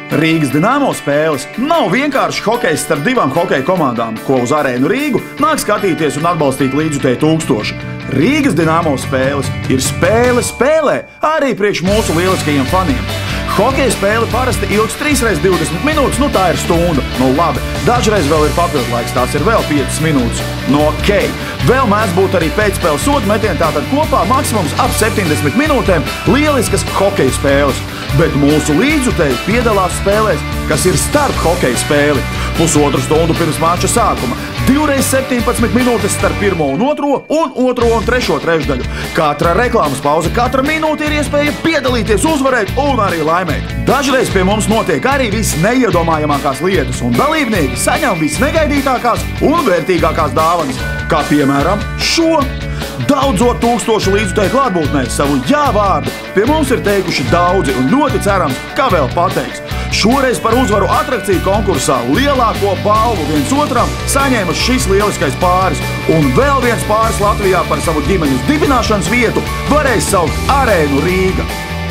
Rīgas Dinamo spēles nav vienkārši hokejs starp divām hokeja komandām, ko uz Arēnu Rīgu nāk skatīties un atbalstīt līdzjutēji tūkstoši. Rīgas Dinamo spēles ir spēle spēlē arī priekš mūsu lieliskajiem faniem. Hokeja spēle parasti ilgs 3x20 minūtes, tā ir stunda. Labi, dažreiz vēl ir papildlaiks, tās ir vēl 5 minūtes. Ok, vēl mēdz būt arī pēcspēles sodu metieni, tātad kopā maksimums ap 70 minūtēm lieliskas hokeja spēles. Bet mūsu līdzjutēji piedalās spēlēs, kas ir starp hokeja spēli. Pusotru stundu pirms mača sākuma, 2x17 minūtes starp pirmo un otro un trešo trešdaļu. Katra reklāmas pauze, katra minūte ir iespēja piedalīties, uzvarēt un arī laimēt. Dažreiz pie mums notiek arī visneiedomājamākās lietas, un dalībnieki saņem visnegaidītākās un vērtīgākās dāvanas, kā piemēram šo. Daudzo tūkstošu līdzjutēju klātbūtnē savu jā vārdu pie mums ir teikuši daudzi un ļoti cerams, ka vēl pateiks. Šoreiz par uzvaru atrakciju konkursā lielāko balvu viens otram saņēma šis lieliskais pāris, un vēl viens pāris Latvijā par savu ģimenes dibināšanas vietu varēs saukt Arēnu Rīga.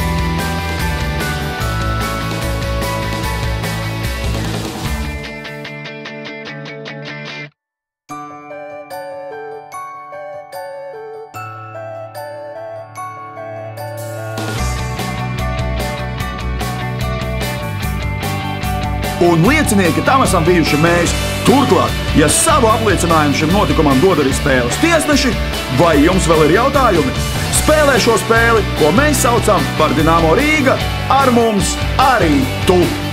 Un liecinieki tam esam bijuši mēs. Turklāt, ja savu apliecinājumu šim notikumam dod arī spēles tiesneši, vai jums vēl ir jautājumi? Spēlē šo spēli, ko mēs saucam par Dinamo Rīga, ar mums arī tu!